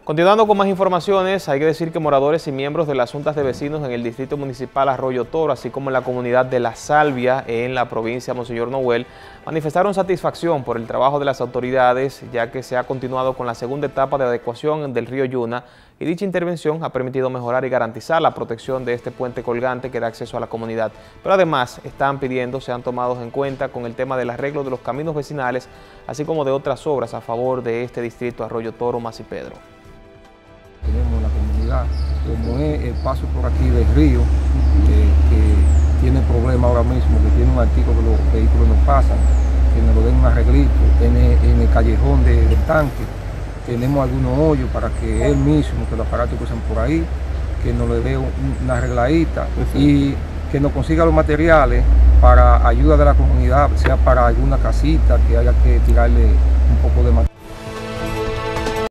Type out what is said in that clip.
Continuando con más informaciones, hay que decir que moradores y miembros de las juntas de vecinos en el distrito municipal Arroyo Toro, así como en la comunidad de La Salvia, en la provincia de Monseñor Noel, manifestaron satisfacción por el trabajo de las autoridades, ya que se ha continuado con la segunda etapa de adecuación del río Yuna, y dicha intervención ha permitido mejorar y garantizar la protección de este puente colgante que da acceso a la comunidad. Pero además están pidiendo sean tomados en cuenta con el tema del arreglo de los caminos vecinales, así como de otras obras a favor de este distrito Arroyo Toro, Masipedro. Tenemos en la comunidad, como es el paso por aquí del río, que tiene problemas ahora mismo, que tiene un artículo que los vehículos no pasan, que nos lo den un arreglito en el callejón del tanque. Tenemos algunos hoyos para que él mismo, que los aparatos que usan por ahí, que nos le dé una arregladita y que nos consiga los materiales para ayuda de la comunidad, sea para alguna casita que haya que tirarle un poco de material.